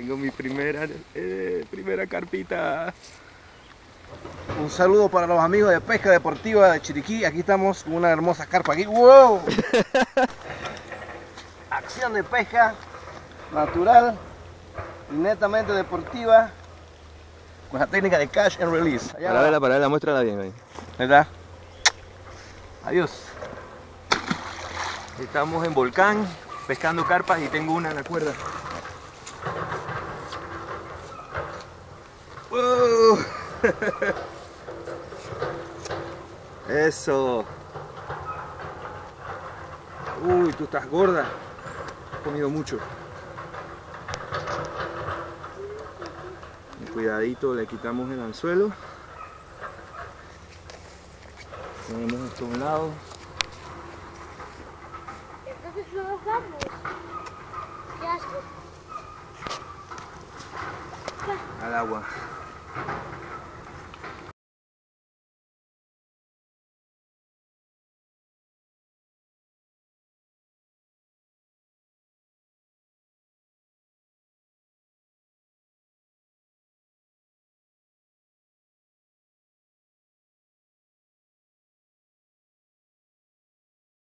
Tengo mi primera carpita. Un saludo para los amigos de Pesca Deportiva de Chiriquí. Aquí estamos con una hermosa carpa aquí. ¡Wow! Acción de pesca natural y netamente deportiva con la técnica de catch and release. Para verla, muéstrala bien ahí. ¿Verdad? Adiós. Estamos en Volcán pescando carpas y tengo una en la cuerda. ¡Wow! Eso. Uy, tú estás gorda. Has comido mucho. Con cuidadito le quitamos el anzuelo. Ponemos esto a un lado. Entonces no nos vamos. Qué asco. Al agua.